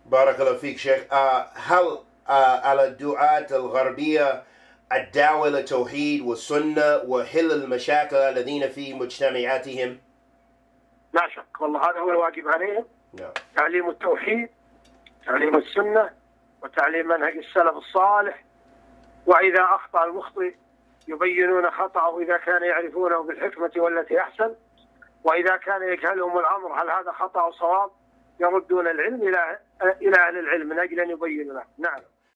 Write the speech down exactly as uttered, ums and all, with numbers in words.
بارك الله فيك شيخ. آه هل آه على الدعاة الغربية الدعوة للتوحيد والسنة وحل المشاكل الذين في مجتمعاتهم؟ لا شك، والله هذا هو الواجب عليهم. نعم. تعليم التوحيد، تعليم السنة، وتعليم منهج السلف الصالح، وإذا أخطأ المخطئ يبينون خطأه إذا كان يعرفونه بالحكمة والتي أحسن، وإذا كان يجهلهم الأمر هل هذا خطأ أو صواب يردون العلم إلى إلى أهل العلم من أجل أن يبينوا له. نعم.